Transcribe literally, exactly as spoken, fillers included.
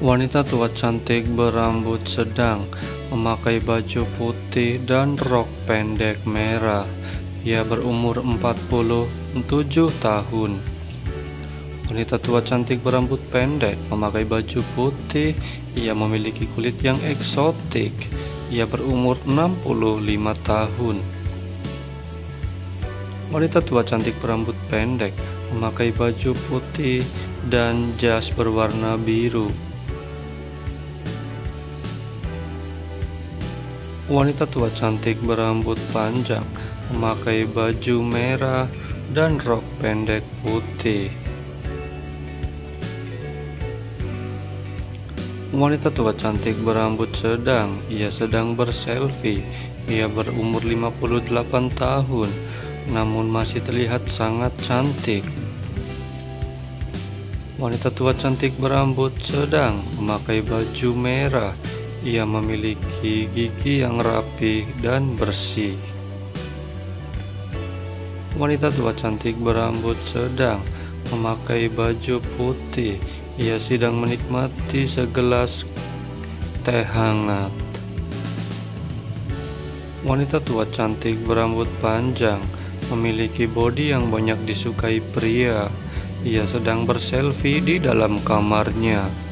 Wanita tua cantik berambut sedang, memakai baju putih dan rok pendek merah. Ia berumur empat puluh tujuh tahun. Wanita tua cantik berambut pendek, memakai baju putih. Ia memiliki kulit yang eksotik. Ia berumur enam puluh lima tahun. Wanita tua cantik berambut pendek, memakai baju putih dan jas berwarna biru. Wanita tua cantik berambut panjang, memakai baju merah dan rok pendek putih. Wanita tua cantik berambut sedang. Ia sedang berselfie. Ia berumur lima puluh delapan tahun, namun masih terlihat sangat cantik. Wanita tua cantik berambut sedang, memakai baju merah. Ia memiliki gigi yang rapi dan bersih. Wanita tua cantik berambut sedang, memakai baju putih. Ia sedang menikmati segelas teh hangat. Wanita tua cantik berambut panjang, memiliki bodi yang banyak disukai pria. Ia sedang berselfie di dalam kamarnya.